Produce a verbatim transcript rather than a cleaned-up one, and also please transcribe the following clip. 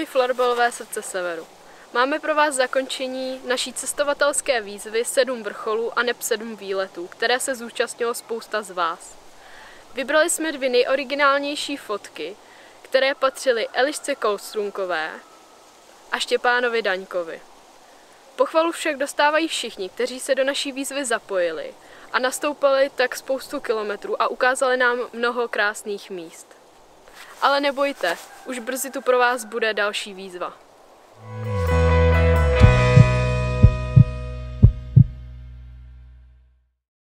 Ahoj florbalové srdce severu. Máme pro vás zakončení naší cestovatelské výzvy sedm vrcholů a neb sedm výletů, které se zúčastnilo spousta z vás. Vybrali jsme dvě nejoriginálnější fotky, které patřily Elišce Kolstrunkové a Štěpánovi Daňkovi. Pochvalu však dostávají všichni, kteří se do naší výzvy zapojili a nastoupili tak spoustu kilometrů a ukázali nám mnoho krásných míst. Ale nebojte, už brzy tu pro vás bude další výzva.